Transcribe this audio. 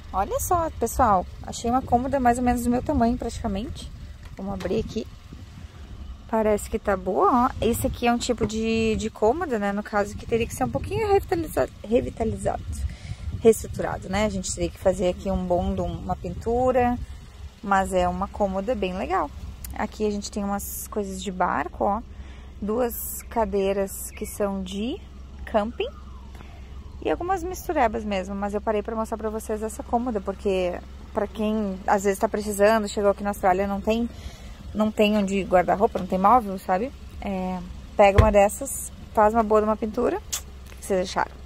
Olha só, pessoal, achei uma cômoda mais ou menos do meu tamanho, praticamente. Vamos abrir aqui. Parece que tá boa, ó. Esse aqui é um tipo de cômoda, né? No caso, que teria que ser um pouquinho revitalizado, reestruturado, né? A gente teria que fazer aqui uma pintura, mas é uma cômoda bem legal. Aqui a gente tem umas coisas de barco, ó. 2 cadeiras que são de camping. E algumas misturebas mesmo, mas eu parei pra mostrar pra vocês essa cômoda, porque pra quem às vezes tá precisando, chegou aqui na Austrália, não tem onde guardar roupa, não tem móvel, sabe? Pega uma dessas, faz uma boa de uma pintura. O que vocês acharam?